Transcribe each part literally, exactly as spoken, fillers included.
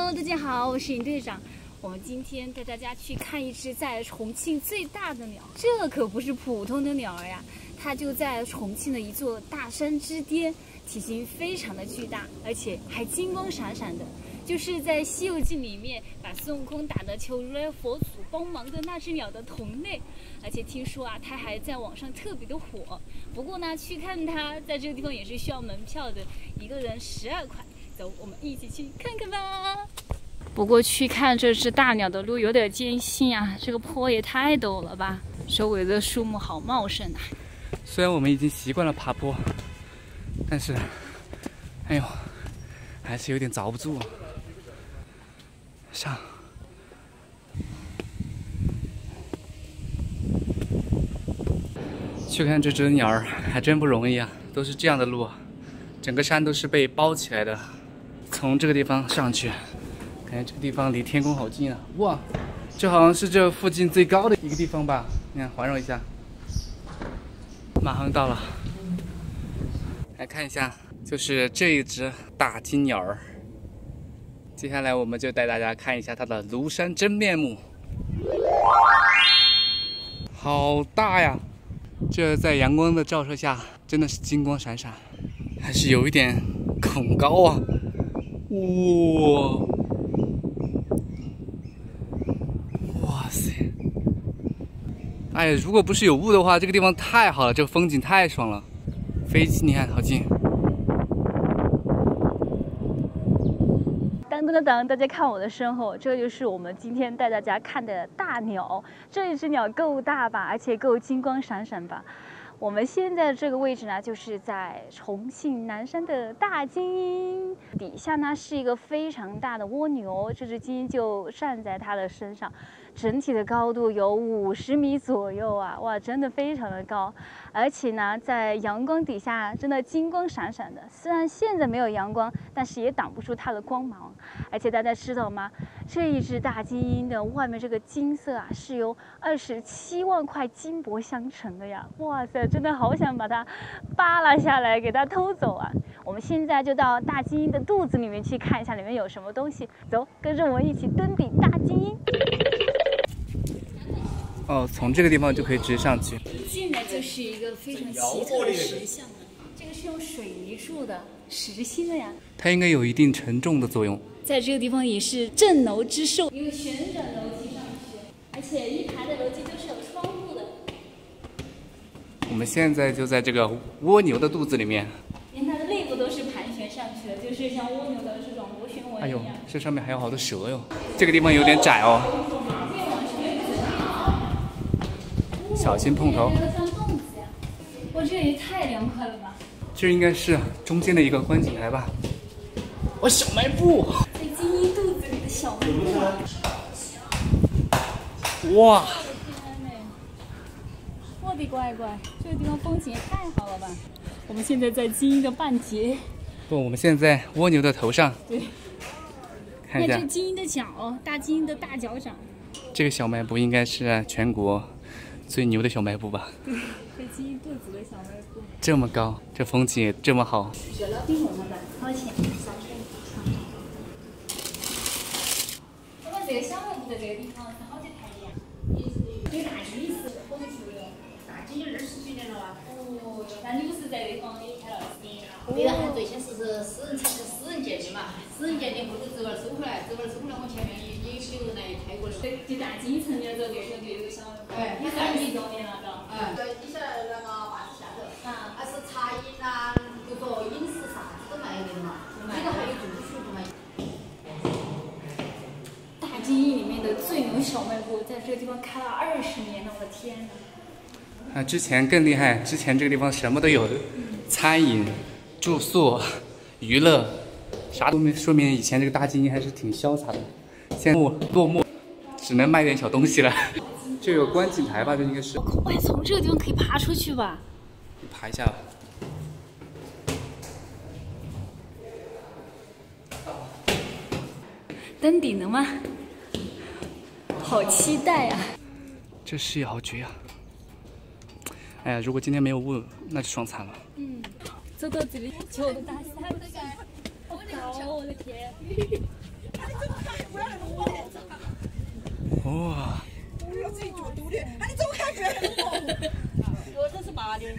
Hello， 大家好，我是尹队长。我们今天带大家去看一只在重庆最大的鸟，这可不是普通的鸟儿呀，它就在重庆的一座大山之巅，体型非常的巨大，而且还金光闪闪的，就是在《西游记》里面把孙悟空打得求如来佛祖帮忙的那只鸟的同类。而且听说啊，它还在网上特别的火。不过呢，去看它在这个地方也是需要门票的，一个人十二块。走，我们一起去看看吧。不过去看这只大鸟的路有点艰辛啊，这个坡也太陡了吧，周围的树木好茂盛啊。 虽然我们已经习惯了爬坡，但是，哎呦，还是有点遭不住啊。上。去看这只鸟儿还真不容易啊，都是这样的路，整个山都是被包起来的。从这个地方上去，感觉这个地方离天空好近啊！哇，这好像是这附近最高的一个地方吧？你看，环绕一下，马上到了。来看一下，就是这一只大金鸟儿。接下来我们就带大家看一下它的庐山真面目。好大呀！这在阳光的照射下，真的是金光闪闪，还是有一点恐高啊！哇，哇塞！哎，如果不是有雾的话，这个地方太好了，这个风景太爽了。飞机你看好近。 当当当当，大家看我的身后，这就是我们今天带大家看的大鸟。这一只鸟够大吧，而且够金光闪闪吧。我们现在这个位置呢，就是在重庆南山的大金鹰底下呢，是一个非常大的蜗牛，这只金鹰就站在它的身上，整体的高度有五十米左右啊，哇，真的非常的高，而且呢，在阳光底下真的金光闪闪的。虽然现在没有阳光，但是也挡不住它的光芒。而且大家知道吗？这一只大金鹰的外面这个金色啊，是由二十七万块金箔相成的呀！哇塞，真的好想把它扒拉下来给它偷走啊！我们现在就到大金鹰的肚子里面去看一下里面有什么东西。走，跟着我一起登顶大金鹰。 哦，从这个地方就可以直接上去。 一进来就是一个非常奇特的石像，这个是用水泥做的，实心的呀。 它应该有一定承重的作用。 在这个地方也是镇楼之首，有旋转楼梯上去，而且一排的楼梯都是有窗户的。 我们现在就在这个蜗牛的肚子里面， 连它的肋部都是盘旋上去的，就是像蜗牛的这种螺旋纹一样。 哎呦，这上面还有好多蛇哟！这个地方有点窄哦，小心碰头。哇，这也太凉快了吧！这应该是中间的一个观景台吧？哇，小卖部！ 在金鹰肚子里的小卖部啊！ 哇！ 我的乖乖，这个地方风景也太好了吧！我们现在在金鹰的半截。 不，我们现在在蜗牛的头上。 对。 看一下。 这金鹰的脚，大金鹰的大脚掌。 这个小卖部应该是全国最牛的小卖部吧？ 对，这金鹰肚子的小卖部。 这么高，这风景也这么好。 好钱？我们这个小卖部在这个地方是好几排的呀？这个大金鹰是多久的？大金鹰二十几年了吧？哦，那你们是在这方也开了二十年了？ 对了，最先是是私人私人建的嘛，私人建的后头这个收回来，这个收回来我前面也也有人来开过的。 对，就大金鹰成立了之后，这个就有小卖部。 哎， 也是二十多年了，嘎。 哎，在底下那个坝子下头，啊，还是茶饮呐，就说饮食啥子都卖的嘛，这个还有住宿的嘛。 大金鹰里面的最牛小卖部，在这个地方开了二十年了，我的天哪！ 啊，之前更厉害，之前这个地方什么都有，餐饮、住宿、娱乐，啥都没，说明以前这个大金鹰还是挺潇洒的。现在落寞，只能卖点小东西了。这有观景台吧？这应该是。 喂，从这个地方可以爬出去吧？ 你爬一下吧。 登顶了吗？好期待呀！ 这视野好绝呀！哎呀，如果今天没有雾，那就爽惨了。 嗯，走到这里，脚都打散了。好高，我的天！ 哇！ 我自己做赌的，那你走开去。我这是麻的。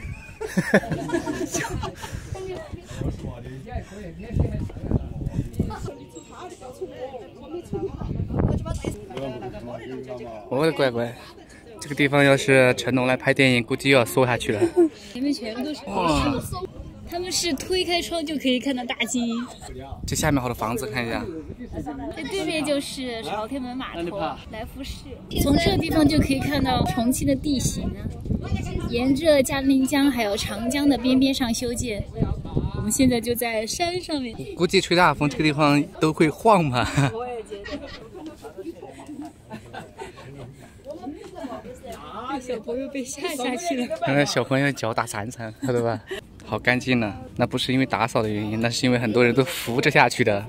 我的乖乖，这个地方要是成龙来拍电影，估计又要缩下去了。 前面全部都是哇，他们是推开窗就可以看到大金鹰。 这下面好多房子，看一下。 这对面就是朝天门码头、来福士。从这个地方就可以看到重庆的地形啊，沿着嘉陵江还有长江的边边上修建。我们现在就在山上面， 估计吹大风，这个地方都会晃吧。 我也觉得。小朋友被吓下去了。 刚才小朋友脚打潺潺，晓得吧？好干净呢，那不是因为打扫的原因，那是因为很多人都扶着下去的。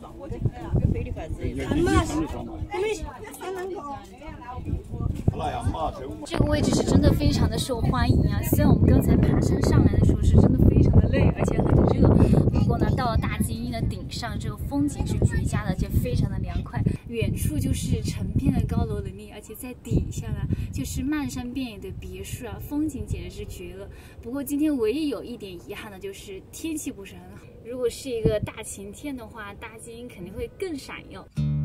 这个位置是真的非常的受欢迎啊！虽然我们刚才爬山上来的时候是真的非常的累，而且很热，不过呢，到了大金鹰的顶上，这个风景是绝佳的，而且非常的凉快。远处就是成片的高楼林立，而且在底下呢就是漫山遍野的别墅啊，风景简直是绝了。不过今天唯一有一点遗憾的就是天气不是很好，如果是一个大晴天的话，大金鹰肯定会更闪耀。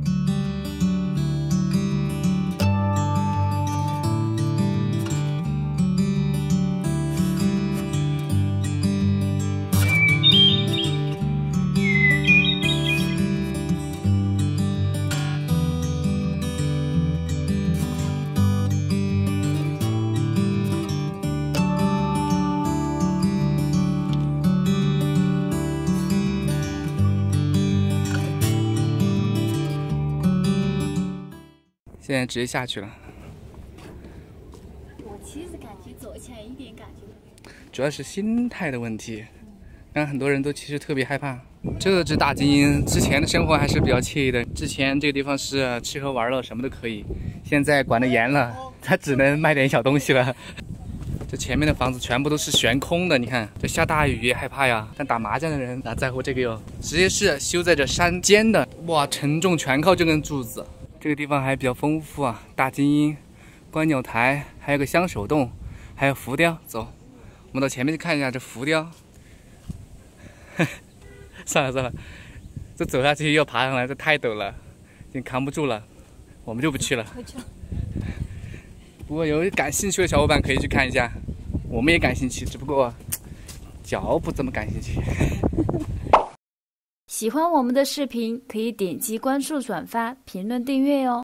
现在直接下去了。 我其实感觉走起来一点感觉都没有。 主要是心态的问题，让很多人都其实特别害怕。这只大金鹰之前的生活还是比较惬意的，之前这个地方是吃喝玩乐什么都可以，现在管得严了，它只能卖点小东西了。这前面的房子全部都是悬空的，你看这下大雨也害怕呀，但打麻将的人哪在乎这个哟？直接是修在这山间的，哇，承重全靠这根柱子。这个地方还比较丰富啊，大金鹰、观鸟台，还有个香手洞，还有浮雕。走，我们到前面去看一下这浮雕。算了算了，这走下去又爬上来，这太陡了，已经扛不住了，我们就不去了。不过有感兴趣的小伙伴可以去看一下，我们也感兴趣，只不过脚不怎么感兴趣。 喜欢我们的视频，可以点击关注、转发、评论、订阅哦。